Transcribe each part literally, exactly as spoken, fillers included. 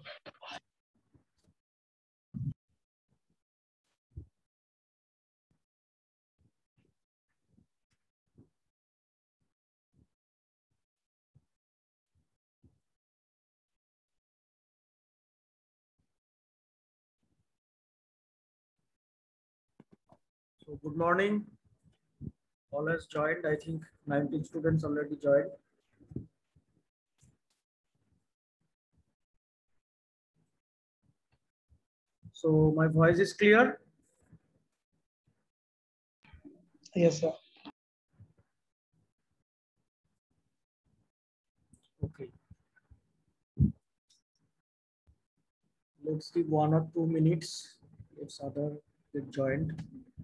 So good morning. All has joined. I think nineteen students already joined. So my voice is clear? Yes, sir. Okay. Let's give one or two minutes if other get joined.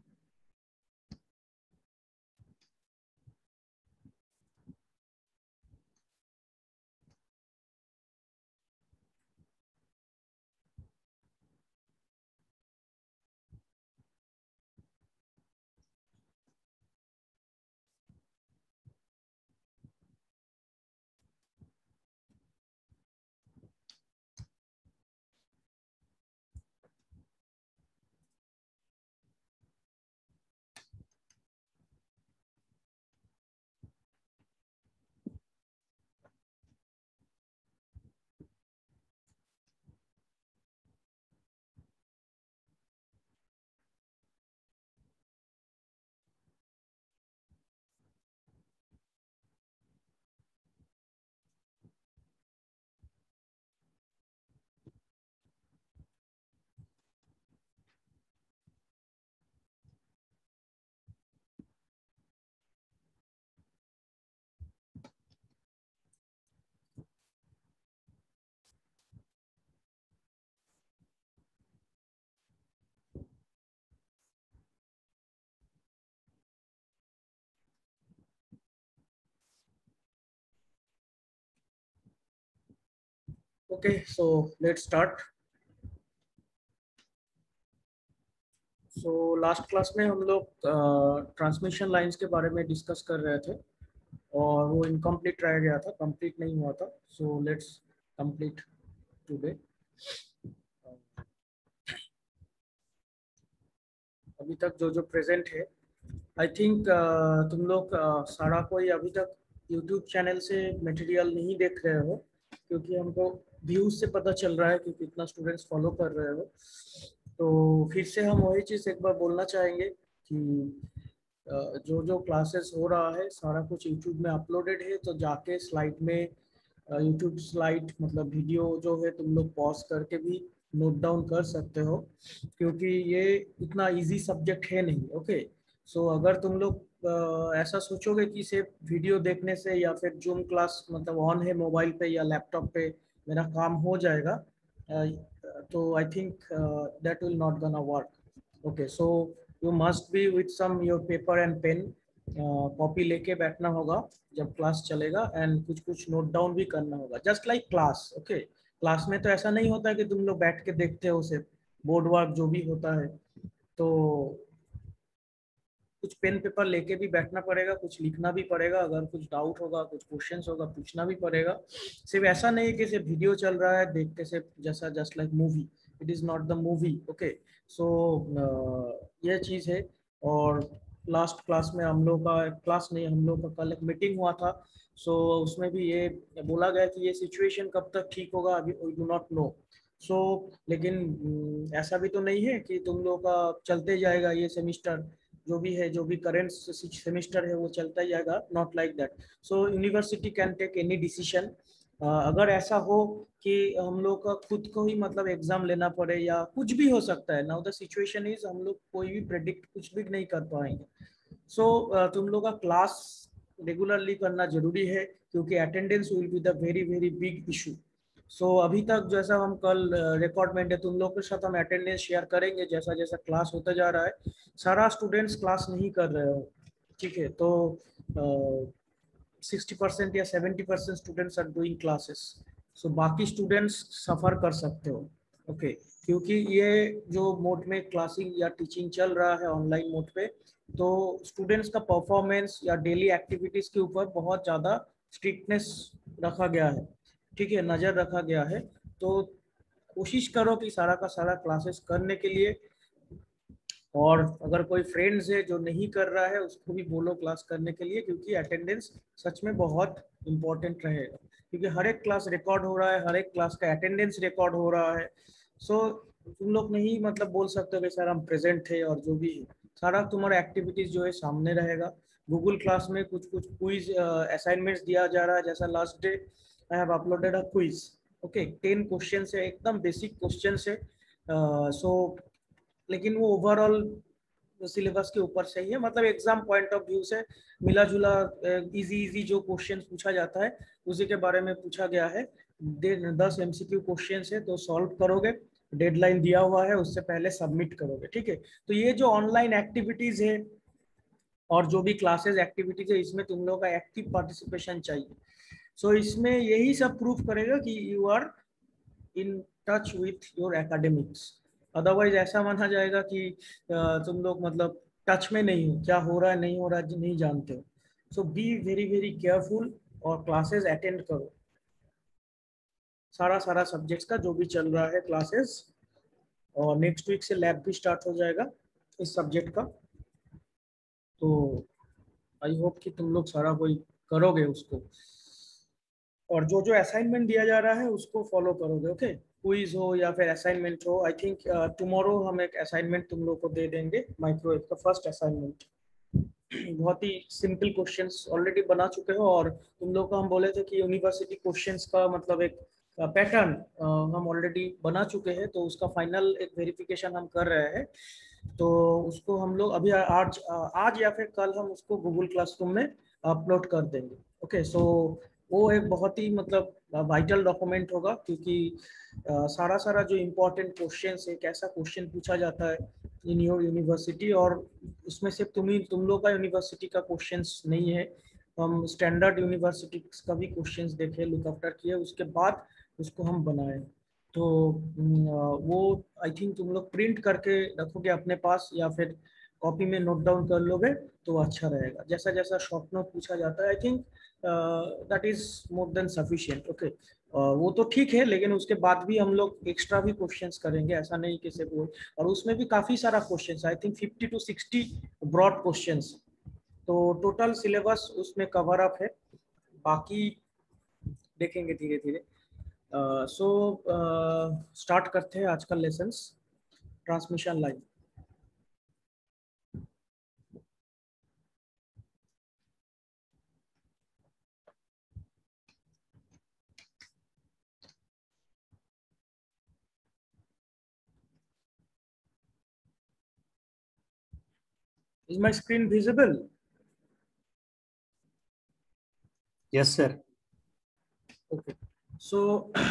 Okay, so let's start. So last class में हम लोग transmission lines के बारे में discuss कर रहे थे और वो इनकम्प्लीट रह गया था, कंप्लीट नहीं हुआ था. So let's complete today. अभी तक जो जो प्रेजेंट है, आई थिंक uh, तुम लोग uh, सारा कोई अभी तक यूट्यूब चैनल से मटेरियल नहीं देख रहे हो, क्योंकि हमको व्यूज से पता चल रहा है कि कितना स्टूडेंट्स फॉलो कर रहे हो. तो फिर से हम वही चीज़ एक बार बोलना चाहेंगे कि uh, जो जो क्लासेस हो रहा है सारा कुछ यूट्यूब में अपलोडेड है. तो जाके स्लाइड में यूट्यूब स्लाइड मतलब वीडियो जो है तुम लोग पॉज करके भी नोट डाउन कर सकते हो, क्योंकि ये इतना इजी सब्जेक्ट है नहीं. ओके, सो अगर तुम लोग ऐसा सोचोगे कि सिर्फ वीडियो देखने से या फिर जूम क्लास मतलब ऑन है मोबाइल पे या लैपटॉप पे मेरा काम हो जाएगा, तो I think that will not gonna work. Okay, so you must be with some your paper and pen, copy लेके बैठना होगा जब क्लास चलेगा, एंड कुछ कुछ नोट डाउन भी करना होगा, just like class. Okay, class में तो ऐसा नहीं होता कि तुम लोग बैठ के देखते हो सिर्फ बोर्ड वर्क जो भी होता है. तो कुछ पेन पेपर लेके भी बैठना पड़ेगा, कुछ लिखना भी पड़ेगा, अगर कुछ डाउट होगा कुछ क्वेश्चंस होगा पूछना भी पड़ेगा. सिर्फ ऐसा नहीं कि सिर्फ वीडियो चल रहा है देखते से जैसा just like movie. It is not the movie. Okay, so ये चीज़ है. और लास्ट क्लास में हम लोग का क्लास नहीं हम लोग का कल एक मीटिंग हुआ था. सो so, उसमें भी ये बोला गया कि ये सिचुएशन कब तक ठीक होगा अभी we do not know. So लेकिन ऐसा भी तो नहीं है कि तुम लोग का चलते जाएगा ये सेमिस्टर, जो भी है जो भी करेंट सेमिस्टर है वो चलता जाएगा. Not like that. So university can take any decision. अगर ऐसा हो कि हम लोग का खुद को ही मतलब एग्जाम लेना पड़े या कुछ भी हो सकता है. नाउ द सिचुएशन इज हम लोग कोई भी प्रेडिक्ट कुछ भी नहीं कर पाएंगे. सो so, तुम लोग का क्लास रेगुलरली करना जरूरी है, क्योंकि attendance will be the very very big issue. So so, अभी तक जैसा हम कल रिकॉर्डमेंट है तुम लोग के साथ हम अटेंडेंस शेयर करेंगे जैसा जैसा क्लास होता जा रहा है. सारा स्टूडेंट्स क्लास नहीं कर रहे हो, ठीक है, तो सिक्सटी परसेंट या seventy percent students are doing classes. So बाकी स्टूडेंट्स सफ़र कर सकते हो. Okay okay. क्योंकि ये जो मोड में क्लासिंग या टीचिंग चल रहा है ऑनलाइन मोड पे, तो स्टूडेंट्स का परफॉर्मेंस या डेली एक्टिविटीज़ के ऊपर बहुत ज़्यादा स्ट्रिक्टनेस रखा गया है, ठीक है, नज़र रखा गया है. तो कोशिश करो कि सारा का सारा क्लासेस करने के लिए, और अगर कोई फ्रेंड्स है जो नहीं कर रहा है उसको भी बोलो क्लास करने के लिए, क्योंकि अटेंडेंस सच में बहुत इंपॉर्टेंट रहेगा, क्योंकि हर एक क्लास रिकॉर्ड हो रहा है, हर एक क्लास का अटेंडेंस रिकॉर्ड हो रहा है। सो so, तुम लोग नहीं मतलब बोल सकते हो कि सर हम प्रेजेंट थे, और जो भी सारा तुम्हारा एक्टिविटीज जो है सामने रहेगा। गूगल क्लास में कुछ कुछ क्विज असाइनमेंट्स दिया जा रहा है, जैसा last day I have uploaded a quiz. Okay, ten question है, एकदम बेसिक क्वेश्चन है। सो लेकिन वो ओवरऑल सिलेबस के ऊपर से ही है, मतलब एग्जाम पॉइंट ऑफ व्यू से मिला जुला इजी इजी जो क्वेश्चन पूछा जाता है उसी के बारे में पूछा गया है। दस एमसीक्यू क्वेश्चन है, तो सॉल्व करोगे, डेडलाइन दिया हुआ है, उससे पहले सबमिट करोगे, ठीक है। तो ये जो ऑनलाइन एक्टिविटीज है और जो भी क्लासेस एक्टिविटीज है, इसमें तुम लोगों का एक्टिव पार्टिसिपेशन चाहिए। सो so, इसमें यही सब प्रूफ करेगा कि you are in touch with your academics. Otherwise ऐसा माना जाएगा कि तुम लोग मतलब टच में नहीं हो, क्या हो रहा है नहीं हो रहा है नहीं जानते हो। So be very very careful और क्लासेस अटेंड करो, सारा सारा सब्जेक्ट्स का जो भी चल रहा है क्लासेस। और नेक्स्ट वीक से लैब भी स्टार्ट हो जाएगा इस सब्जेक्ट का, तो आई होप कि तुम लोग सारा कोई करोगे उसको, और जो जो असाइनमेंट दिया जा रहा है उसको फॉलो करोगे। ओके, क्विज हो या फिर असाइनमेंट हो, आई थिंक टुमारो हम एक असाइनमेंट तुम लोग को दे देंगे, माइक्रोवेव का फर्स्ट असाइनमेंट। बहुत ही सिंपल क्वेश्चंस ऑलरेडी बना चुके हो, और तुम लोग को हम बोले थे कि यूनिवर्सिटी क्वेश्चंस का मतलब एक पैटर्न हम ऑलरेडी बना चुके हैं, तो उसका फाइनल एक वेरिफिकेशन हम कर रहे हैं। तो उसको हम लोग अभी आज आज या फिर कल हम उसको गूगल क्लासरूम में अपलोड कर देंगे। ओके, सो वो एक बहुत ही मतलब वाइटल डॉक्यूमेंट होगा, क्योंकि आ, सारा सारा जो इम्पोर्टेंट क्वेश्चन है, कैसा क्वेश्चन पूछा जाता है इन योर यूनिवर्सिटी, और उसमें सिर्फ तुम ही तुम लोग का यूनिवर्सिटी का क्वेश्चंस नहीं है, हम स्टैंडर्ड यूनिवर्सिटी का भी क्वेश्चंस देखे, लुक आफ्टर किए, उसके बाद उसको हम बनाए। तो वो आई थिंक तुम लोग प्रिंट करके रखोगे अपने पास, या फिर कॉपी में नोट डाउन कर लोगे तो अच्छा रहेगा। जैसा जैसा शॉर्ट नोट पूछा जाता है, I think that is more than sufficient. Okay, वो तो ठीक है, लेकिन उसके बाद भी हम लोग एक्स्ट्रा भी क्वेश्चंस करेंगे, ऐसा नहीं कि सिर्फ वो, और उसमें भी काफी सारा questions, I think fifty to sixty broad questions, तो टोटल सिलेबस उसमें कवर अप है। बाकी देखेंगे धीरे धीरे। सो स्टार्ट करते हैं आज का lessons, transmission line. Is my screen visible? Yes, sir. Okay. So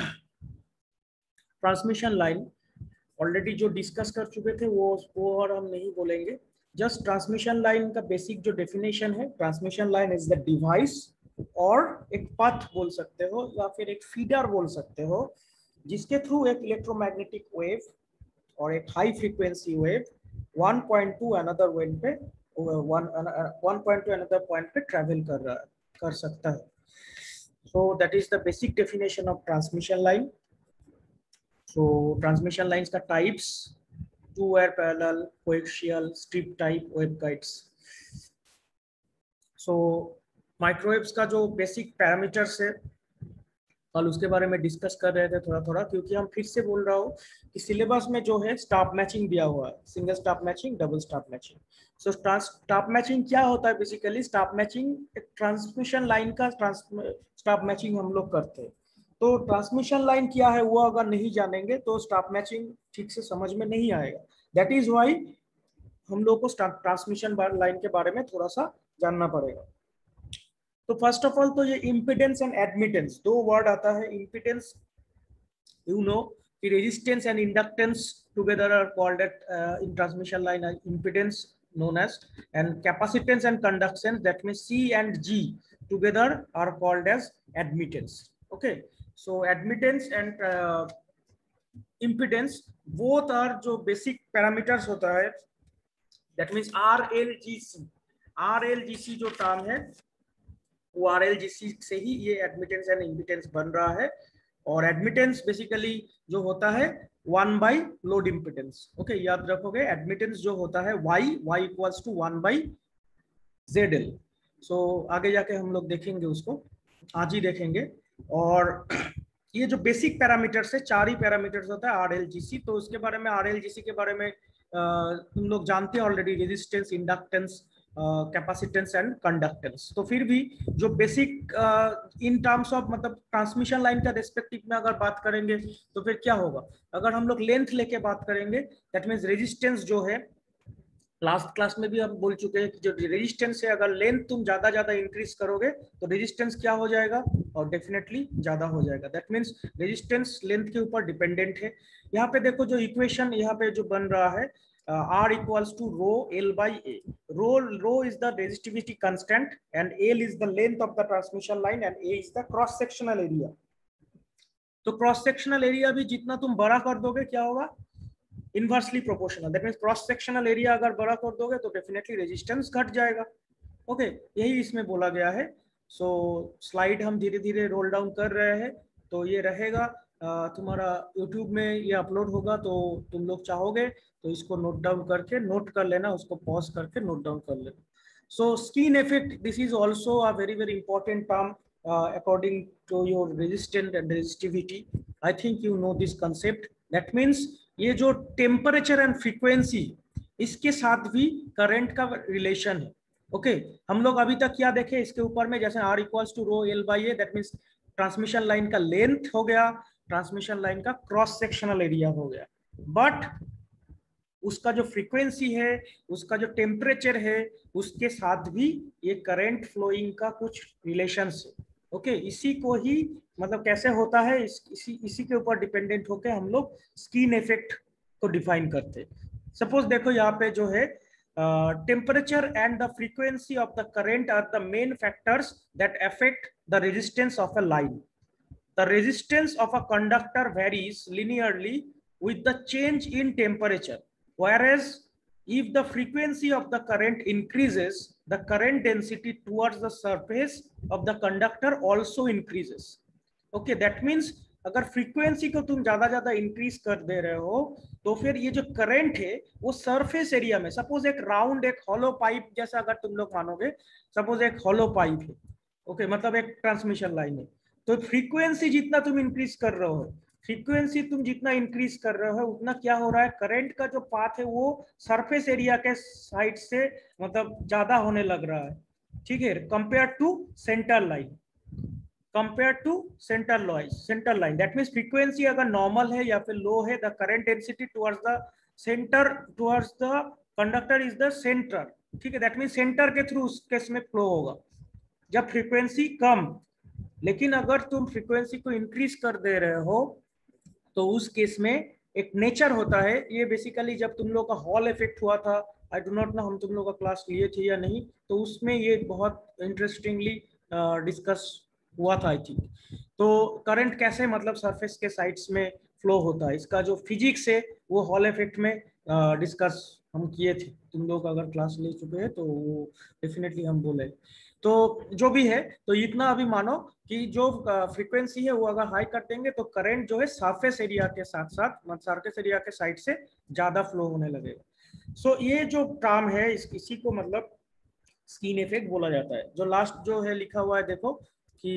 transmission line already जो डिस्कस कर चुके थे वो वो और हम नहीं बोलेंगे। जस्ट ट्रांसमिशन लाइन का बेसिक जो डेफिनेशन है, transmission line is the device, और एक पथ बोल सकते हो या फिर एक फीडर बोल सकते हो, जिसके थ्रू एक इलेक्ट्रोमैग्नेटिक वेव और एक high frequency wave one point to another wave पे one point to another point पे ट्रैवल कर रहा है कर सकता है। So that is the basic definition of transmission line. So transmission lines का types, two wire parallel, coaxial, strip type waveguides. So microwaves का जो basic parameters है, कल उसके बारे में डिस्कस कर रहे थे थोड़ा थोड़ा, क्योंकि हम फिर से बोल रहा हूँ कि सिलेबस में जो है स्टाप मैचिंग दिया हुआ है, single stub matching, double stub matching. So stub matching क्या होता है? बेसिकली स्टाप मैचिंग एक ट्रांसमिशन लाइन का स्टाप मैचिंग हम लोग करते हैं। तो ट्रांसमिशन लाइन क्या है वो अगर नहीं जानेंगे तो स्टाप मैचिंग ठीक से समझ में नहीं आएगा। दैट इज वाई हम लोग को ट्रांसमिशन लाइन के बारे में थोड़ा सा जानना पड़ेगा। तो फर्स्ट ऑफ ऑल तो ये इम्पिडेंस एंड एडमिटेंस दो वर्ड आता है। इम्पिडेंस यू नो कि resistance and inductance together are called at in transmission line as impedance known as, and capacitance and conductance, that means C and G together are called as admittance. Okay, so admittance and uh, impedance both are जो basic parameters होता है, that means R L G C, R L G C जो term है वो R L G C से ही ये admittance and impedance बन रहा है। और एडमिटेंस बेसिकली जो होता है one by load impedance. Okay, याद रखोगे एडमिटेंस जो होता है Y Y equals to one by Z L. So आगे जाके हम लोग देखेंगे उसको, आज ही देखेंगे। और ये जो बेसिक पैरामीटर्स है, चार ही पैरामीटर्स होता है आर एल जी सी। तो उसके बारे में, आर एल जी सी के बारे में तुम लोग जानते हैं already, resistance, inductance, capacitance and conductance. तो फिर भी जो बेसिक इन टर्म्स ऑफ मतलब ट्रांसमिशन लाइन का रेस्पेक्टिव में अगर बात करेंगे तो फिर क्या होगा, अगर हम लोग लेंथ लेके बात करेंगे, दैट मीन्स रेजिस्टेंस जो है, लास्ट क्लास में भी हम बोल चुके हैं कि जो रेजिस्टेंस है, अगर लेंथ तुम ज्यादा ज्यादा इंक्रीज करोगे तो रेजिस्टेंस क्या हो जाएगा, और डेफिनेटली ज्यादा हो जाएगा। दैट मीन्स रेजिस्टेंस लेंथ के ऊपर डिपेंडेंट है। यहाँ पे देखो जो इक्वेशन यहाँ पे जो बन रहा है, R equals to rho L by A. Rho rho is the resistivity constant and L is the length of the transmission line and A is the cross sectional area. तो क्रॉस सेक्शनल एरिया भी जितना तुम बड़ा कर दोगे क्या होगा, inversely proportional. That means cross sectional area अगर बड़ा कर दोगे तो डेफिनेटली रेजिस्टेंस घट जाएगा। ओके okay, यही इसमें बोला गया है। सो so, स्लाइड हम धीरे धीरे रोल डाउन कर रहे हैं। तो ये रहेगा तुम्हारा यूट्यूब में, ये अपलोड होगा, तो तुम लोग चाहोगे तो इसको नोट डाउन करके नोट कर लेना, उसको पॉज करके नोट डाउन कर लेना। So skin effect, this is also a very very important term according to your resistance and resistivity. I think you know this concept. That means ये जो temperature and frequency, इसके साथ भी current का relation है। Okay okay, हम लोग अभी तक क्या देखे इसके ऊपर में, जैसे R equals to rho L by A, that means transmission line का लेंथ हो गया, ट्रांसमिशन लाइन का क्रॉस सेक्शनल एरिया हो गया, बट उसका जो फ्रीक्वेंसी है, उसका जो टेम्परेचर है, उसके साथ भी ये करंट फ्लोइंग का कुछ रिलेशन है। ओके okay, इसी को ही मतलब कैसे होता है, इस, इसी इसी के ऊपर डिपेंडेंट होकर हम लोग स्किन इफेक्ट को डिफाइन करते हैं। सपोज देखो यहाँ पे जो है, temperature and the frequency of the current are the main factors that affect the resistance of a line. The resistance of a conductor varies linearly with the change in temperature, whereas if the frequency of the current increases, the current density towards the surface of the conductor also increases. Okay, that means अगर frequency को तुम ज्यादा ज्यादा increase कर दे रहे हो तो फिर ये जो करंट है वो सरफेस एरिया में, सपोज एक राउंड एक हॉलो पाइप जैसा अगर तुम लोग मानोगे, सपोज एक हॉलो पाइप है, ओके okay, मतलब एक ट्रांसमिशन लाइन है, तो फ्रीक्वेंसी जितना तुम इंक्रीज कर रहे हो, फ्रीक्वेंसी तुम जितना इंक्रीज कर रहे हो उतना क्या हो रहा है, करंट का जो पाथ है वो सरफेस एरिया के साइड से मतलब ज्यादा होने लग रहा है। ठीक है, compare to centre line, compare to centre line centre line that means frequency अगर नॉर्मल है या फिर लो है, the current density towards the centre towards the conductor is the centre. ठीक है, दैट मीन्स सेंटर के थ्रू उस case में फ्लो होगा जब फ्रीक्वेंसी कम। लेकिन अगर तुम फ्रीक्वेंसी को इंक्रीज कर दे रहे हो तो उस केस में एक नेचर होता है, ये बेसिकली जब तुम लोग का हॉल इफेक्ट हुआ था, आई डू नॉट नो हम तुम लोग का क्लास लिए थे या नहीं, तो उसमें ये बहुत इंटरेस्टिंगली डिस्कस हुआ था आई थिंक। तो करंट कैसे मतलब सरफेस के साइड्स में फ्लो होता है, इसका जो फिजिक्स है वो हॉल इफेक्ट में डिस्कस हम किए थे। तुम लोग अगर क्लास ले चुके हैं तो वो डेफिनेटली हम बोले। तो जो भी है, तो इतना अभी मानो कि जो फ्रीक्वेंसी है वो अगर हाई कर देंगे तो करंट जो है सरफेस एरिया के साथ साथ सरफेस एरिया के साइड से ज्यादा फ्लो होने लगेगा। सो so, ये जो टर्म है इस, इसी को मतलब स्किन इफेक्ट बोला जाता है। जो लास्ट जो है लिखा हुआ है देखो कि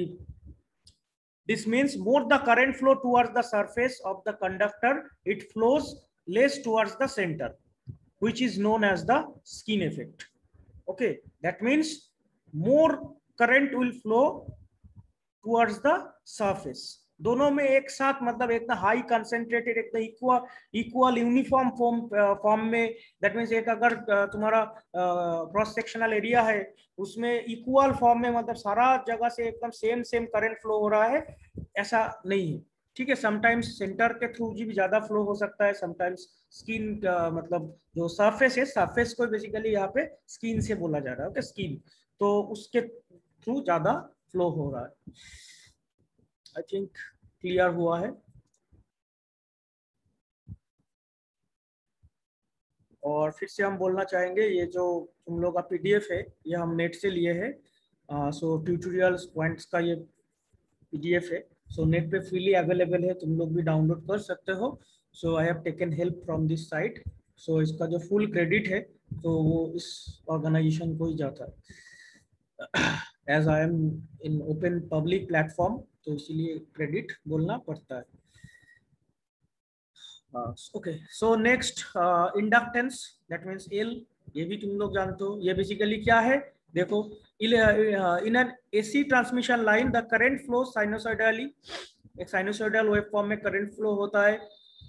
this means more the current flow towards the surface of the conductor, it flows less towards the center, which is known as the skin effect. Okay, that means more current will flow towards the surface. दोनों में एक साथ मतलब एकदम high concentrated, एकदम equal equal uniform form form में। That means एक अगर तुम्हारा क्रॉस सेक्शनल एरिया है उसमें इक्वल फॉर्म में मतलब सारा जगह से एकदम सेम सेम करंट फ्लो हो रहा है, ऐसा नहीं है। ठीक है, समटाइम्स सेंटर के थ्रू भी ज्यादा फ्लो हो सकता है, समटाइम्स स्किन मतलब जो सरफेस है, सरफेस को बेसिकली यहाँ पे स्किन से बोला जा रहा है। ओके, स्किन तो उसके थ्रू ज्यादा फ्लो हो रहा है। आई थिंक क्लियर हुआ है। और फिर से हम बोलना चाहेंगे, ये जो तुम लोग का पीडीएफ है ये हम नेट से लिए हैं। सो ट्यूटोरियल्स पॉइंट्स का ये पीडीएफ है। सो नेट पे फ्रीली अवेलेबल है, तुम लोग भी डाउनलोड कर सकते हो. So I have taken help from this site. So इसका जो फुल क्रेडिट है तो वो इस ऑर्गेनाइजेशन को ही जाता है. As I am in open public platform तो इसीलिए क्रेडिट बोलना पड़ता है. Okay, so next inductance, that means L. ये भी तुम लोग जानते हो. ये बेसिकली क्या है, देखो, in an AC transmission line the current flow sinusoidally. एक साइनोसॉइडल वेवफॉर्म में करंट फ्लो होता है,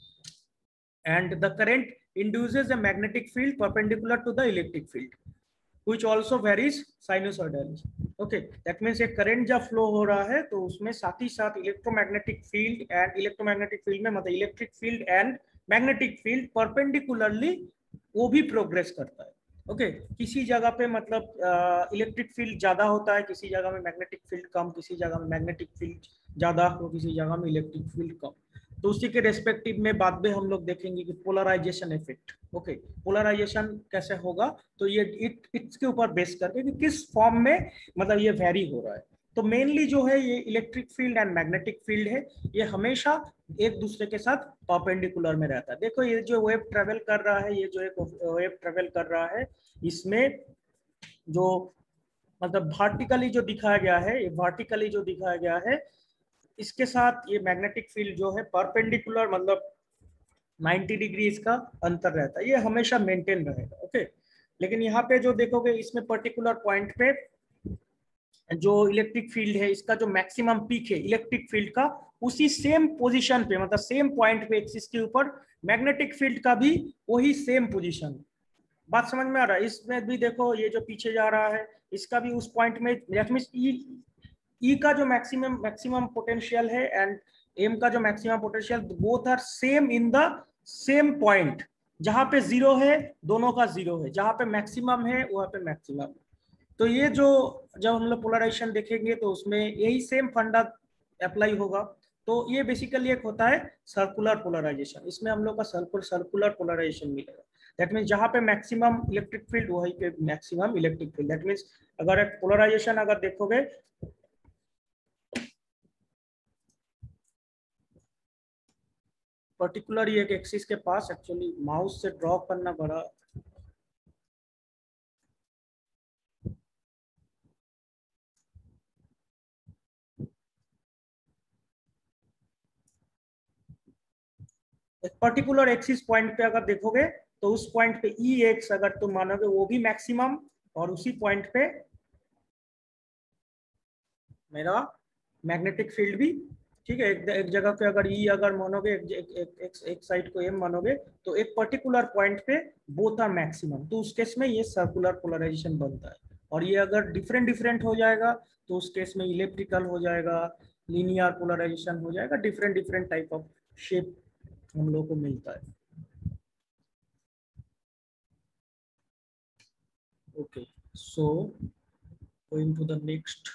and the current induces a magnetic field perpendicular to the electric field which also varies sinusoidally. Okay, that means एक current जब flow हो रहा है तो उसमें साथ ही साथ electromagnetic field and electromagnetic field में मतलब electric field and magnetic field perpendicularly वो भी प्रोग्रेस करता है. ओके okay, किसी जगह पे मतलब इलेक्ट्रिक uh, फील्ड ज्यादा होता है, किसी जगह में मैग्नेटिक फील्ड कम, किसी जगह में मैग्नेटिक फील्ड ज्यादा तो किसी जगह में इलेक्ट्रिक फील्ड कम. तो उसी के रेस्पेक्टिव में बाद में हम लोग देखेंगे कि पोलराइजेशन इफेक्ट. ओके, पोलराइजेशन कैसे होगा तो ये इट इसके ऊपर बेस करके कि किस फॉर्म में मतलब ये वेरी हो रहा है. तो मेनली जो है ये electric field and magnetic field है, ये हमेशा एक दूसरे के साथ परपेंडिकुलर में रहता है. देखो ये जो वेव ट्रेवल कर रहा है, ये जो एक वेव ट्रेवल कर रहा है, इसमें जो मतलब वर्टिकली जो दिखाया गया है, ये वर्टिकली जो दिखाया गया है इसके साथ ये मैग्नेटिक फील्ड जो है परपेंडिकुलर मतलब नब्बे डिग्री इसका अंतर रहता है, ये हमेशा मेंटेन रहेगा. ओके, लेकिन यहाँ पे जो देखोगे इसमें पर्टिकुलर पॉइंट पे जो इलेक्ट्रिक फील्ड है, इसका जो मैक्सिमम पीक है इलेक्ट्रिक फील्ड का, उसी सेम पोजीशन पे मतलब सेम पॉइंट पे एक्सिस के ऊपर मैग्नेटिक फील्ड का भी वही सेम पोजीशन. बात समझ में आ रहा है? इसमें भी देखो ये जो पीछे जा रहा है इसका भी उस पॉइंट में दैट मींस ई ई का जो मैक्सिमम मैक्सिमम पोटेंशियल है एंड एम का जो maximum potential, both are same in the same point. जहां पे जीरो है दोनों का जीरो है, जहां पे मैक्सिमम है वहां पे मैक्सिमम. तो ये जो जब हम लोग पोलराइजेशन देखेंगे तो उसमें यही सेम फंडा अप्लाई होगा. तो ये बेसिकली एक होता है सर्कुलर पोलराइजेशन. इसमें हम लोग का सर्कुलर सर्कुलर पोलराइजेशन मिलेगा. दैट मीन्स जहां पे मैक्सिमम इलेक्ट्रिक फील्ड वहीं पे maximum electric field. That means अगर एक पोलराइजेशन अगर देखोगे पर्टिकुलर एक एक्सिस के पास, एक्चुअली माउस से ड्रॉ करना बड़ा एक पर्टिकुलर एक्सिस पॉइंट पे अगर देखोगे तो उस पॉइंट पे ई एक्स अगर तुम मानोगे वो भी मैक्सिमम, और उसी पॉइंट पे मेरा मैग्नेटिक फील्ड भी. ठीक है, एक, एक जगह पे अगर ई अगर मानोगे एक, एक, एक, एक, एक साइड को एम मानोगे तो एक पर्टिकुलर पॉइंट पे बोथ आर मैक्सिमम, तो उस केस में ये सर्कुलर पोलराइजेशन बनता है. और ये अगर डिफरेंट डिफरेंट हो जाएगा तो उस केस में इलेक्ट्रिकल हो जाएगा, लीनियर पोलराइजेशन हो जाएगा, different different type of shape हम लोग को मिलता है. Okay, so going to the next.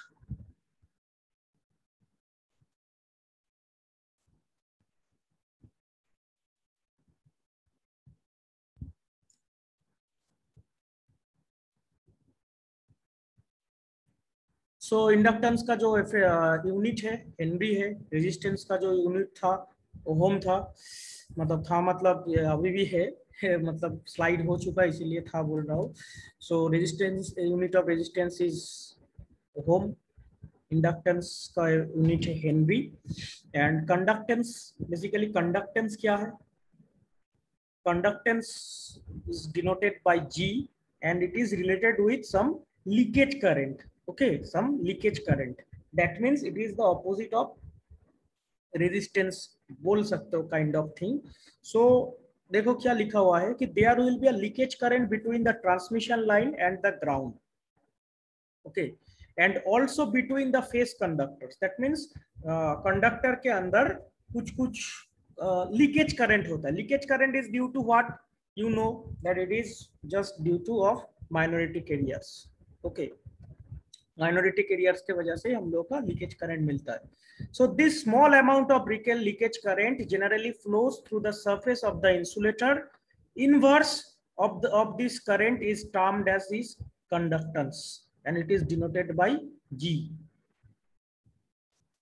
So so, inductance का जो यूनिट है हेनरी है, रेजिस्टेंस का जो यूनिट था ओम था, मतलब था मतलब अभी भी है, है मतलब स्लाइड हो चुका है इसीलिए था बोल रहा हूँ. So resistance unit of resistance is ohm, inductance का यूनिट है henry, and conductance basically conductance क्या है, conductance is denoted by G and it is related with some leakage current. Okay, some leakage current. That means it is the opposite of resistance बोल सकते हो kind of thing. So देखो क्या लिखा हुआ है कि there will be a leakage current between the transmission line and the ground. Okay, and also between the phase conductors. That means uh, conductor के अंदर कुछ कुछ uh, leakage current होता है. Leakage current is due to what? You know that it is just due to of minority carriers. Okay, minority carriers के वजह से हम लोग का लीकेज करंट मिलता है. So this small amount of leakage current generally flows through the surface of the insulator. Inverse of the of this current is termed as this conductance and it is denoted by G.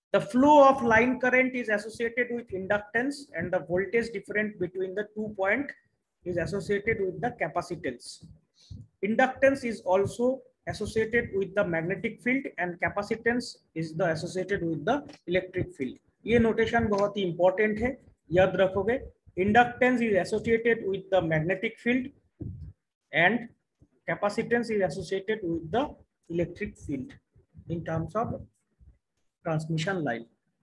The flow of line current is associated with inductance, and the voltage difference between the two point is associated with the capacitance. Inductance is also associated with the magnetic field, and capacitance is the associated with the electric field. ये notation बहुत ही important है, याद रखोगे. Inductance is associated with the magnetic field, and capacitance is associated with the electric field in terms of transmission line.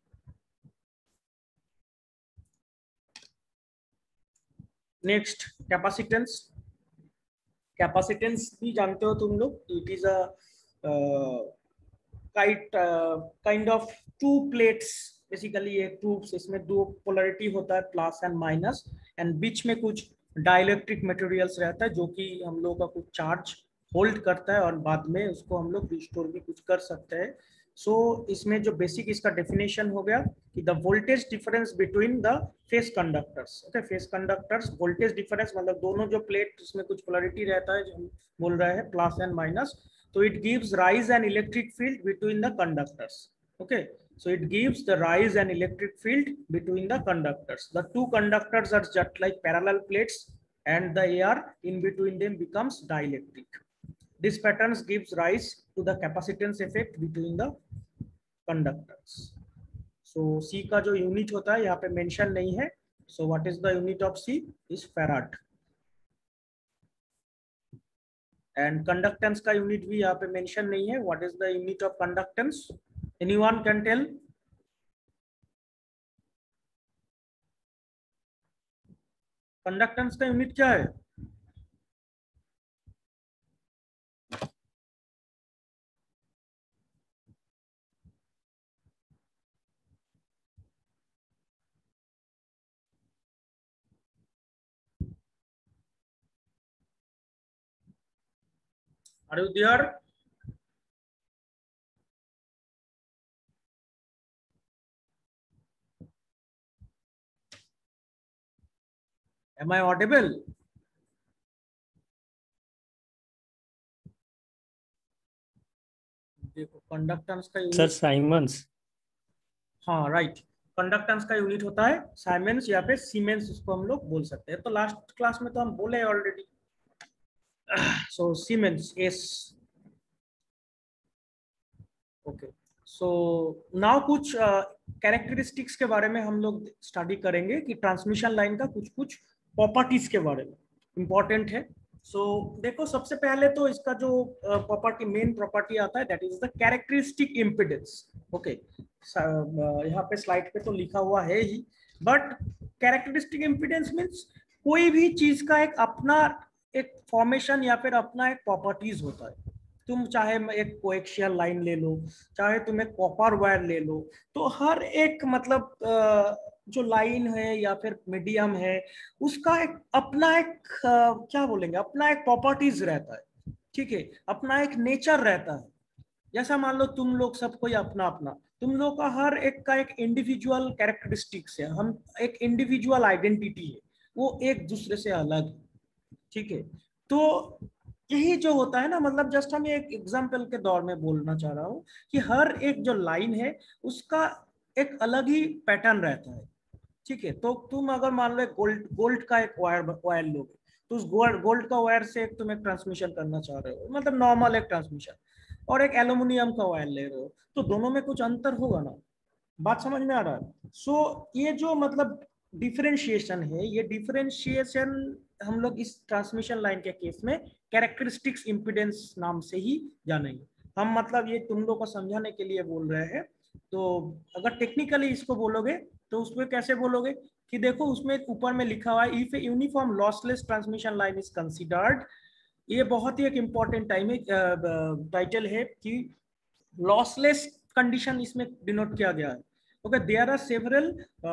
Next, capacitance. Capacitance भी जानते हो तुम लोग. It is a uh, kind uh, kind of two plates. Basically ये tubes, इसमें दो polarity होता है, प्लस एंड माइनस, एंड बीच में कुछ डाइलेक्ट्रिक मटेरियल्स रहता है जो कि हम लोग का कुछ चार्ज होल्ड करता है और बाद में उसको हम लोग रिस्टोर भी कुछ कर सकते हैं. सो so, इसमें जो बेसिक इसका डेफिनेशन हो गया कि the voltage difference between the phase conductors. Okay, phase conductors voltage difference मतलब दोनों जो प्लेट उसमें कुछ पोलरिटी रहता है जो हम बोल रहे हैं प्लस एंड माइनस, तो it gives rise and electric field between the conductors. Okay, so it gives the rise and electric field between the conductors. The two conductors are just like parallel plates, and the air in between them becomes dielectric. This pattern gives rise to the capacitance effect between the conductors. So C का जो unit होता है यहाँ पे mention नहीं है. So what is the unit of C? Is farad. And conductance का unit भी यहाँ पे mention नहीं है. What is the unit of conductance? Anyone can tell? Conductance का यूनिट क्या है? Are you there? Am I audible? देखो कंडक्टेंस का यूनिट सर साइमंस. हाँ राइट, कंडक्टेंस का यूनिट होता है साइमेंस या फिर सीमेंस, इसको हम लोग बोल सकते हैं. तो लास्ट क्लास में तो हम बोले already. So siemens S. Okay, so now कुछ कैरेक्टरिस्टिक्स uh, के बारे में हम लोग स्टडी करेंगे कि ट्रांसमिशन लाइन का कुछ कुछ प्रॉपर्टीज के बारे में इंपॉर्टेंट है. सो so, देखो सबसे पहले तो इसका जो प्रॉपर्टी मेन प्रॉपर्टी आता है that is the characteristic impedance. Okay, यहाँ पे स्लाइड पे तो लिखा हुआ है ही, बट कैरेक्टरिस्टिक इम्पिडेंस मींस कोई भी चीज का एक अपना एक फॉर्मेशन या फिर अपना एक प्रॉपर्टीज होता है. तुम चाहे एक कोएक्सियल लाइन ले लो, चाहे तुम एक कॉपर वायर ले लो, तो हर एक मतलब जो लाइन है या फिर मीडियम है उसका एक अपना एक क्या बोलेंगे अपना एक प्रॉपर्टीज रहता है. ठीक है, अपना एक नेचर रहता है. जैसा मान लो तुम लोग सब कोई अपना अपना, तुम लोग का हर एक का एक इंडिविजुअल कैरेक्टरिस्टिक्स है, हम एक इंडिविजुअल आइडेंटिटी है, वो एक दूसरे से अलग है. ठीक है, तो यही जो होता है ना, मतलब जस्ट हम एक एग्जाम्पल के दौर में बोलना चाह रहा हूँ कि हर एक जो लाइन है उसका एक अलग ही पैटर्न रहता है. ठीक है, तो तुम अगर मान लो गोल्ड गोल्ड का एक वायर वायर लोगे, तो उस गोल्ड गोल्ड का वायर से एक तुम एक ट्रांसमिशन करना चाह रहे हो, मतलब नॉर्मल एक ट्रांसमिशन, और एक एल्यूमिनियम का वायर ले रहे हो, तो दोनों में कुछ अंतर होगा ना. बात समझ में आ रहा है? सो so, ये जो मतलब डिफरेंशिएशन है, ये डिफरेंशिएशन हम लोग इस ट्रांसमिशन लाइन के केस में कैरेक्टरिस्टिक्स इम्पिडेंस नाम से ही जानेंगे. हम मतलब ये तुम लोग को समझाने के लिए बोल रहे हैं. तो अगर टेक्निकली इसको बोलोगे तो उसमें कैसे बोलोगे कि देखो उसमें ऊपर में लिखा हुआ है if a uniform lossless transmission line is considered. ये बहुत ही एक इम्पॉर्टेंट टाइम है टाइटल है कि लॉसलेस कंडीशन इसमें डिनोट किया गया है. Okay, there are several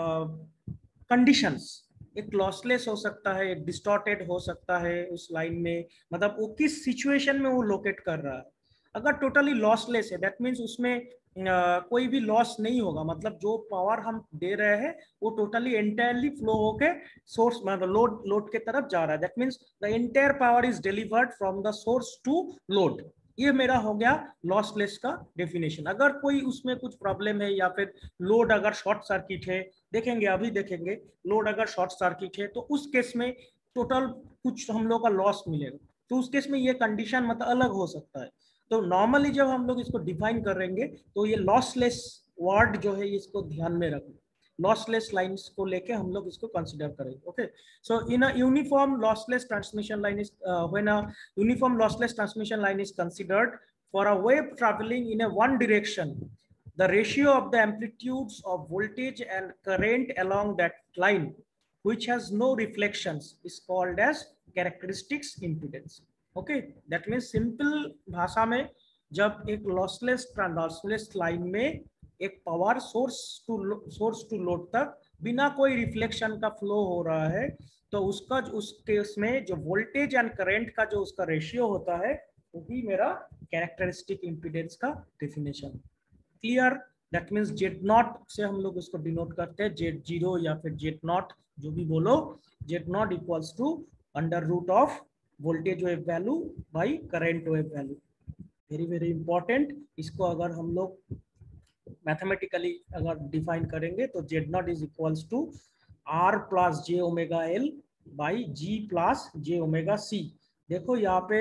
conditions. एक लॉसलेस हो सकता है, एक डिस्टॉर्टेड हो सकता है उस लाइन में, मतलब वो किस सिचुएशन में वो लोकेट कर रहा है. अगर टोटली लॉसलेस है दैट मीन्स उसमें Uh, कोई भी लॉस नहीं होगा, मतलब जो पावर हम दे रहे हैं वो टोटली एंटायरली फ्लो होके सोर्स मतलब लोड लोड के तरफ जा रहा है. That means the entire power is delivered from the source to load. ये मेरा हो गया लॉसलेस का डेफिनेशन। अगर कोई उसमें कुछ प्रॉब्लम है या फिर लोड अगर शॉर्ट सर्किट है, देखेंगे अभी देखेंगे, लोड अगर शॉर्ट सर्किट है तो उस केस में टोटल कुछ हम लोग का लॉस मिलेगा, तो उस केस में ये कंडीशन मतलब अलग हो सकता है। तो नॉर्मली जब हम लोग इसको डिफाइन करेंगे तो ये लॉसलेस वर्ड जो है इसको ध्यान में रखना, लॉसलेस लाइंस को लेके हम लोग इसको कंसिडर करेंगे। Okay, so in a uniform lossless transmission line is when a uniform lossless transmission line is considered for a wave traveling in a one direction, the ratio of the amplitudes of voltage and current along that line which has no reflections is called as characteristics impedance. Okay, that means simple भाषा में जब एक lossless lossless line में एक power source to source to load तक बिना कोई reflection का फ्लो हो रहा है, तो उसका उस केस में जो वोल्टेज एंड करंट का जो उसका रेशियो होता है वही मेरा कैरेक्टरिस्टिक इंपीडेंस का definition. Clear? That means Z nought से हम लोग उसको डिनोट करते हैं, जेड जीरो या फिर जेड नॉट जो भी बोलो, Z nought equals to under root of voltage wave value by current wave value. Very very important. इसको अगर हम लोग मैथमेटिकली अगर डिफाइन करेंगे तो Z nought is equals to R plus J omega L by G plus J omega C. देखो यहाँ पे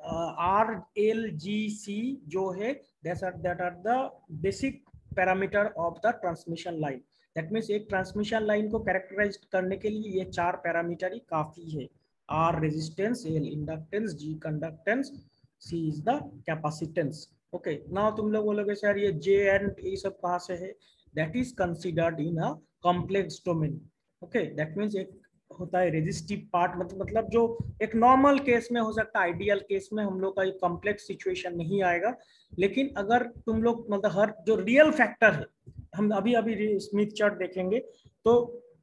आर एल जी सी जो है that are that are the basic parameter of the transmission line. That means एक transmission line को characterize करने के लिए ये चार पैरामीटर ही काफी है। R resistance, L inductance, G conductance, C is the capacitance. Okay, now तुम लोग बोलोगे सर ये जे एंड ये सब कहाँ से है? That is considered in a complex domain. Okay, that means एक होता है रेजिस्टिव पार्ट, मतलब मतलब जो एक नॉर्मल केस में हो सकता है, आइडियल केस में हम लोग का एक कॉम्प्लेक्स सिचुएशन नहीं आएगा, लेकिन अगर तुम लोग मतलब हर जो रियल फैक्टर है, हम अभी अभी स्मिथ चार्ट देखेंगे, तो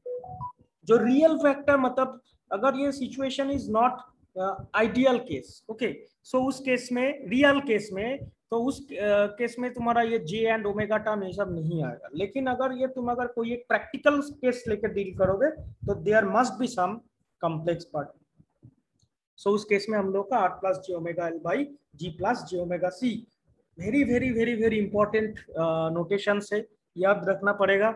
जो रियल फैक्टर मतलब अगर ये situation is not ideal case, okay, so उस केस में, रियल केस में, तो उस केस uh, में तुम्हारा ये जे एंड ओमेगा टर्म ये सब नहीं आएगा। लेकिन अगर ये तुम अगर कोई एक प्रैक्टिकल केस लेकर डील करोगे तो there must be some complex part. So उस केस में हम लोग का R plus J omega L by G plus J omega C very very very very important notation से याद रखना पड़ेगा।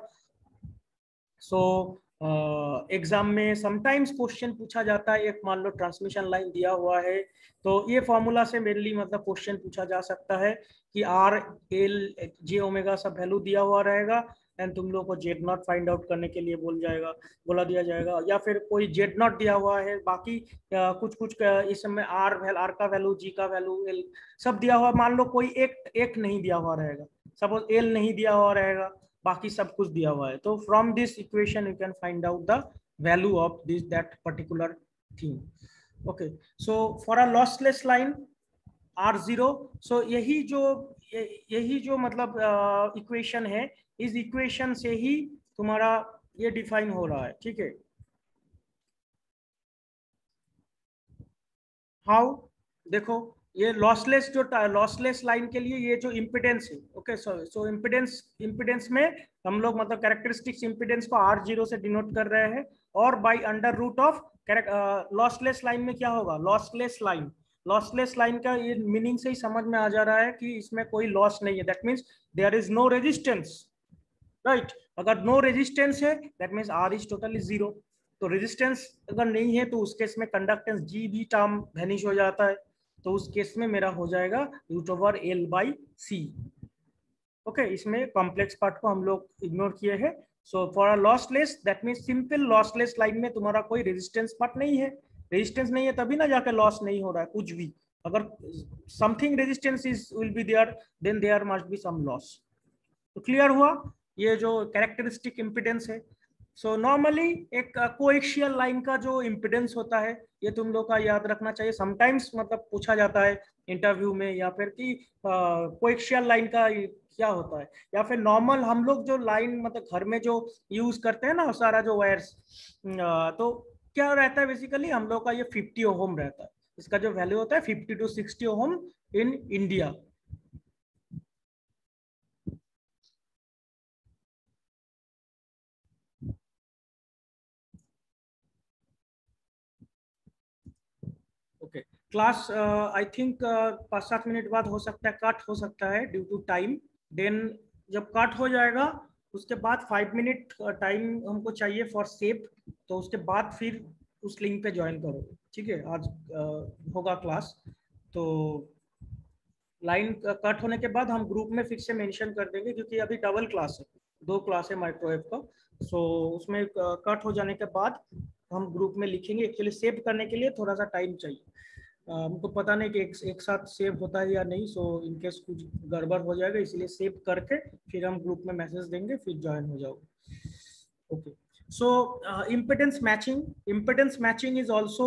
सो एग्जाम uh, में समटाइम्स क्वेश्चन पूछा जाता है, एक मान लो ट्रांसमिशन लाइन दिया हुआ है तो ये फॉर्मूला से मेनली मतलब क्वेश्चन पूछा जा सकता है कि आर एल जे ओमेगा सब वैल्यू दिया हुआ रहेगा एंड तुम लोग को जेड नॉट फाइंड आउट करने के लिए बोल जाएगा बोला दिया जाएगा, या फिर कोई जेड नॉट दिया हुआ है, बाकी uh, कुछ कुछ इस समय आर आर का वैल्यू, जी का वैल्यू, एल सब दिया हुआ, मान लो कोई एक एक नहीं दिया हुआ रहेगा, सपोज एल नहीं दिया हुआ रहेगा, बाकी सब कुछ दिया हुआ है, तो from this equation you can find out the value of this that particular thing. Okay, so for a lossless line R zero, so यही जो यही जो मतलब इक्वेशन uh, है, इस इक्वेशन से ही तुम्हारा ये डिफाइन हो रहा है। ठीक है, हाउ? देखो ये लॉसलेस जो लॉसलेस लाइन के लिए ये जो इम्पिडेंस है, okay, so so impedance impedance में हम लोग मतलब कैरेक्टरिस्टिक्स इम्पिडेंस को आर जीरो से डिनोट कर रहे हैं, और by under root of lossless line में क्या होगा, लॉसलेस लाइन, लॉसलेस लाइन का ये मीनिंग से ही समझ में आ जा रहा है कि इसमें कोई लॉस नहीं है, that means there is no resistance, right? अगर नो रेजिस्टेंस है that means R is totally zero. तो रेजिस्टेंस अगर नहीं है तो उस केस में कंडक्टेंस जी भी टर्म वैनिश हो जाता है, तो उस केस में मेरा हो जाएगा root over L by C. Okay, इसमें कॉम्प्लेक्स पार्ट को हम लोग इग्नोर किए हैं। So for a lossless that means simple lossless line में तुम्हारा कोई रेजिस्टेंस पार्ट नहीं है, रेजिस्टेंस नहीं है तभी ना जाकर लॉस नहीं हो रहा है कुछ भी। अगर something resistance is will be there then there must be some loss. तो क्लियर हुआ ये जो कैरेक्टरिस्टिक इम्पिडेंस है। सो so, नॉर्मली एक कोएक्सियल लाइन का जो इम्पिडेंस होता है ये तुम लोग का याद रखना चाहिए, समटाइम्स मतलब पूछा जाता है इंटरव्यू में, या फिर कि कोएक्सियल लाइन का क्या होता है, या फिर नॉर्मल हम लोग जो लाइन मतलब घर में जो यूज करते हैं ना सारा जो वायर्स, तो क्या रहता है बेसिकली हम लोग का ये फिफ्टी ओम रहता है, इसका जो वैल्यू होता है fifty to sixty ohm in India. Okay, class I think पाँच सात मिनट बाद हो सकता है कट हो सकता है ड्यू टू टाइम। देन जब कट हो जाएगा उसके बाद फाइव मिनट टाइम हमको चाहिए फॉर सेव, तो उसके बाद फिर उस लिंक पे ज्वाइन करो, ठीक है। आज uh, होगा क्लास, तो लाइन कट होने के बाद हम ग्रुप में फिर से मेंशन कर देंगे, क्योंकि अभी डबल क्लास है, दो क्लास है माइक्रोवेव का। सो so, उसमें कट हो जाने के बाद हम ग्रुप में लिखेंगे। एक्चुअली सेव करने के लिए थोड़ा सा टाइम चाहिए, हमको uh, पता नहीं कि एक, एक साथ सेव होता है या नहीं। सो so, इनकेस कुछ गड़बड़ हो जाएगा, इसलिए सेव करके फिर हम ग्रुप में मैसेज देंगे, फिर ज्वाइन हो जाओगे। Okay, so impedance matching, impedance matching is also,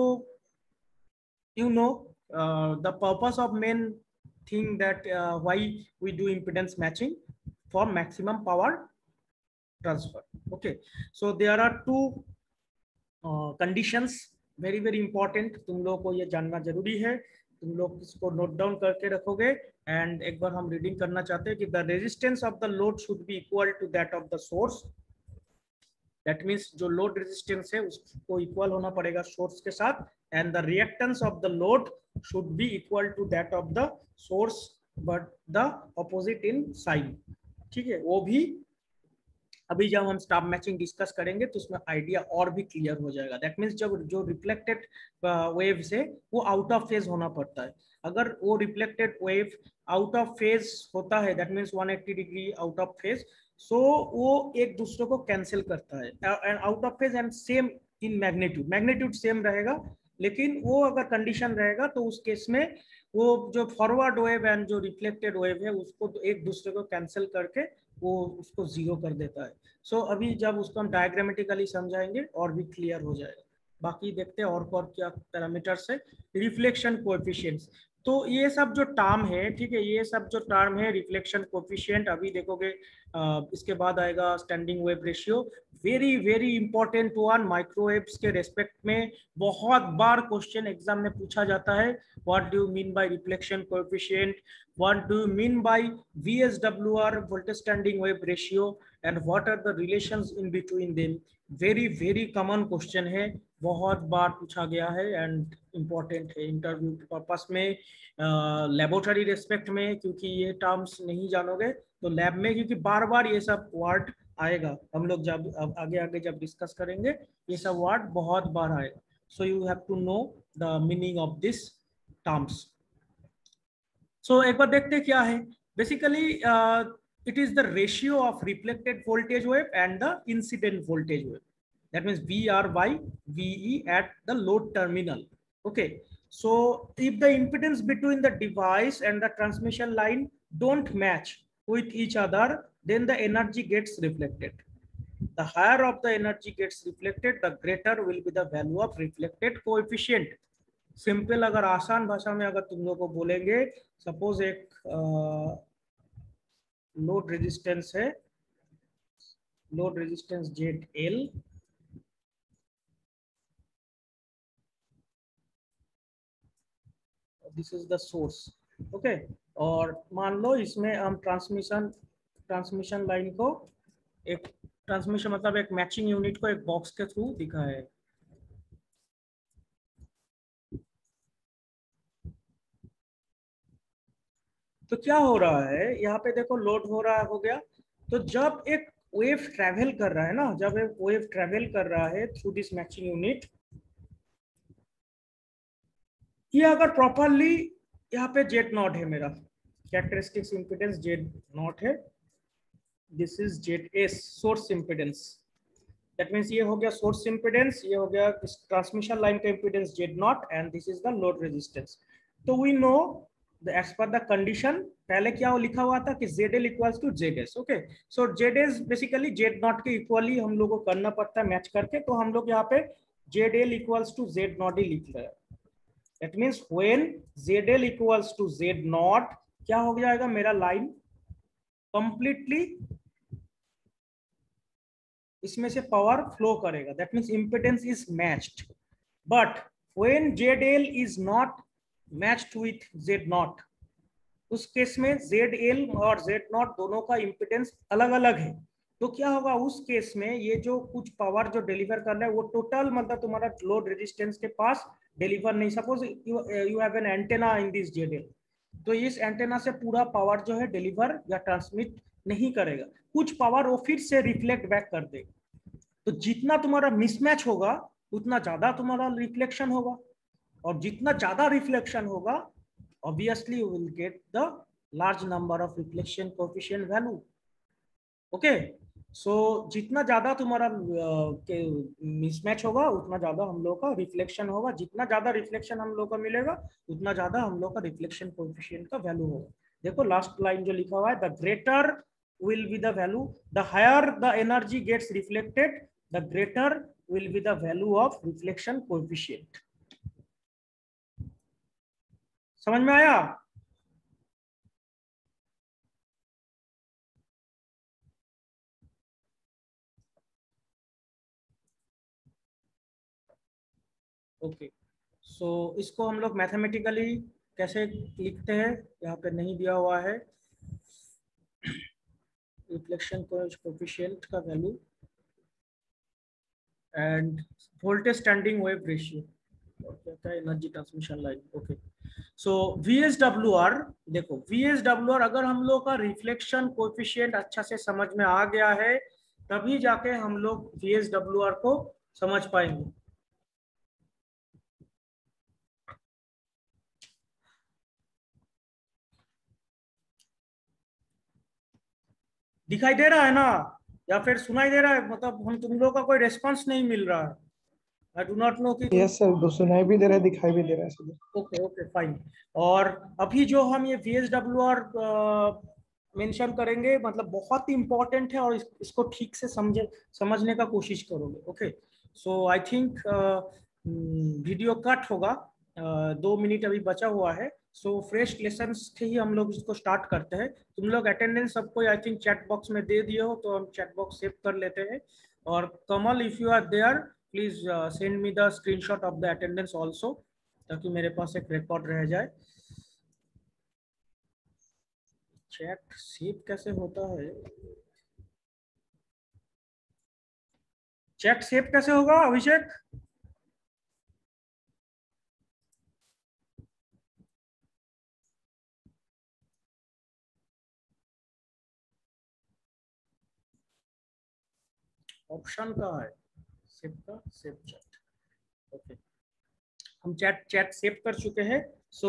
you know, uh, the purpose of main thing that uh, why we do impedance matching for maximum power transfer. Okay, so there are two uh, conditions, very very important, तुम लोग को ये जानना जरूरी है, तुम लोग इसको नोट डाउन करके रखोगे। एंड एक बार हम रीडिंग करना चाहते हैं कि the resistance of the load should be equal to that of the source. That means जो लोड रेजिस्टेंस है उसको इक्वल होना पड़ेगा सोर्स के साथ, and the reactance of the load should be equal to that of the source but the opposite in sign, ठीक है। वो भी अभी जब हम स्टार मैचिंग डिस्कस करेंगे तो उसमें आइडिया और भी क्लियर हो जाएगा। दैट मीन्स जब जो रिफ्लेक्टेड वेव से वो आउट ऑफ फेज होना पड़ता है, अगर वो reflected wave out of phase होता है, that means one eighty degree out of phase, so वो एक दूसरे को कैंसिल करता है, and out of phase and same in magnitude, magnitude same रहेगा, लेकिन वो अगर कंडीशन रहेगा तो उस केस में वो जो फॉरवर्ड वेव एंड जो रिफ्लेक्टेड वेव है उसको एक दूसरे को कैंसिल करके वो उसको जीरो कर देता है। सो so, अभी जब उसको हम डायग्रामेटिकली समझाएंगे और भी क्लियर हो जाएगा। बाकी देखते हैं और और क्या पैरामीटर्स है। रिफ्लेक्शन कोएफिशिएंट्स, तो ये सब जो टर्म है, ठीक है, ये सब जो टर्म है रिफ्लेक्शन कोएफिशिएंट, अभी देखोगे आ, इसके बाद आएगा standing wave ratio, very very important one microwaves के रेस्पेक्ट में। बहुत बार क्वेश्चन एग्जाम में पूछा जाता है, what do you mean by reflection coefficient, what do you mean by V S W R, voltage standing wave ratio, and what are the relations in between them? very very common question है, बहुत बार पूछा गया है and important है interview purpose में, laboratory respect में, क्योंकि ये टर्म्स नहीं जानोगे तो लैब में, क्योंकि बार बार ये सब वर्ड आएगा, हम लोग जब अब आगे आगे जब डिस्कस करेंगे ये सब वर्ड बहुत बार आएगा। So you have to know the meaning of this terms. So so, एक बार देखते क्या है। Basically it is the ratio of reflected voltage wave and the incident voltage wave, that means V R by V E at the load terminal. Okay, so if the impedance between the device and the transmission line don't match with each other, then the energy gets reflected. The higher of the energy gets reflected, the greater will be the value of reflected coefficient. Simple अगर आसान भाषा में अगर तुम लोग को बोलेंगे, suppose एक लोड रेजिस्टेंस है, load resistance Z L, this is the source, okay, और मान लो इसमें हम ट्रांसमिशन ट्रांसमिशन लाइन को एक ट्रांसमिशन मतलब एक मैचिंग यूनिट को एक बॉक्स के थ्रू दिखा है। तो क्या हो रहा है यहाँ पे देखो, लोड हो रहा हो गया, तो जब एक वेव ट्रेवल कर रहा है ना, जब एक वेव ट्रेवल कर रहा है थ्रू दिस मैचिंग यूनिट, ये अगर प्रॉपरली यहाँ पे जेड नॉट है, मेरा कैरेक्टरिस्टिक्स इंपिडेंस जेड नॉट है, this is Z S source impedance, that means ये हो गया सोर्स इंपिडेंस, ये हो गया ट्रांसमिशन लाइन का impedance Z nought, and this is the load resistance. तो we know as per the condition, पहले क्या लिखा हुआ था कि Z L equals to Z S, okay, so Z S basically Z nought के इक्वली हम लोग को करना पड़ता है मैच करके, तो हम लोग यहाँ पे Z L equals to Z nought ही लिख रहे हैं। That means when Z L equals to Z nought, क्या हो जाएगा, मेरा लाइन कंप्लीटली इसमें से पावर फ्लो करेगा, that means impedance is matched, but when Z L is not matched with Z nought, उस केस में Z L और Z नॉट दोनों का इंपिडेंस अलग अलग है, तो क्या होगा उस केस में, ये जो कुछ पावर जो डिलीवर कर रहा है वो टोटल मतलब तुम्हारा लोड रेजिस्टेंस के पास डिलीवर नहीं, suppose you have an antenna in this Z L, तो इस एंटेना से पूरा पावर जो है डिलीवर या ट्रांसमिट नहीं करेगा, कुछ पावर वो फिर से रिफ्लेक्ट बैक कर देगा। तो जितना तुम्हारा मिसमैच होगा उतना ज्यादा तुम्हारा रिफ्लेक्शन होगा, और जितना ज्यादा रिफ्लेक्शन होगा obviously you will get the large number of reflection coefficient value. Okay, so जितना ज्यादा तुम्हारा मिसमैच होगा उतना ज्यादा हम लोग का रिफ्लेक्शन होगा, जितना ज्यादा रिफ्लेक्शन हम लोग को मिलेगा उतना ज्यादा हम लोग का रिफ्लेक्शन कोएफिशिएंट का वैल्यू होगा। देखो लास्ट लाइन जो लिखा हुआ है, the greater will be the value, the higher the energy gets reflected, the greater will be the value of reflection coefficient. समझ में आया? ओके, सो इसको हम लोग मैथमेटिकली कैसे लिखते हैं, यहाँ पे नहीं दिया हुआ है रिफ्लेक्शन कोएफिशिएंट का value and voltage standing wave ratio, क्या है energy transmission line. Okay, so V S W R, देखो वी एस डब्ल्यू आर अगर हम लोग का रिफ्लेक्शन कोएफिशिएंट अच्छा से समझ में आ गया है तभी जाके हम लोग वी एस डब्ल्यू आर को समझ पाएंगे। दिखाई दे रहा है ना, या फिर सुनाई दे रहा है? मतलब हम तुम लोगों का कोई रेस्पॉन्स नहीं मिल रहा है। आई डू नॉट नो कि यस सर, सुनाई भी दे रहा है, दिखाई भी दे रहा है सर। Okay okay fine. और अभी जो हम ये V S W R mention करेंगे मतलब बहुत ही इंपॉर्टेंट है, और इस, इसको ठीक से समझे समझने का कोशिश करोगे। Okay, so I think video cut होगा, uh, दो मिनट अभी बचा हुआ है, सो फ्रेश लेसन से ही हम लोग इसको स्टार्ट करते हैं। तुम लोग अटेंडेंस सबको आई थिंक चैट बॉक्स में दे दिए हो, तो हम चैट बॉक्स सेव कर लेते हैं। और Kamal, if you are there please send me the screenshot of the attendance also, ताकि मेरे पास एक रिकॉर्ड रह जाए। चैट सेव कैसे होता है? चैट सेव कैसे होगा अभिषेक? ऑप्शन का है सेव का, सेव चैट। ओके, हम चैट चैट सेव कर चुके हैं। सो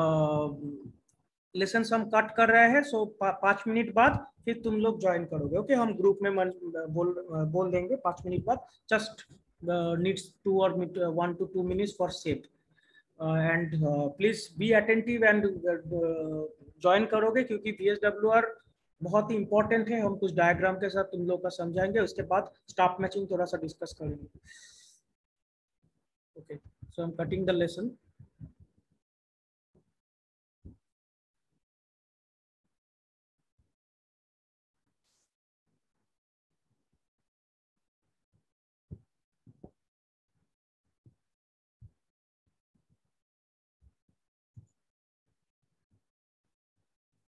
लेसन हम कट कर रहे हैं, सो so, पांच मिनट बाद फिर तुम लोग ज्वाइन करोगे। Okay okay? हम ग्रुप में मन, बोल बोल देंगे पांच मिनट बाद, जस्ट नीड्स टू और one two two minutes for save, and please be attentive and join करोगे, क्योंकि वी एस डब्ल्यू आर बहुत ही इंपॉर्टेंट है। हम कुछ डायग्राम के साथ तुम लोग का समझाएंगे, उसके बाद स्टाफ मैचिंग थोड़ा सा डिस्कस करेंगे। Okay, so I am cutting the lesson.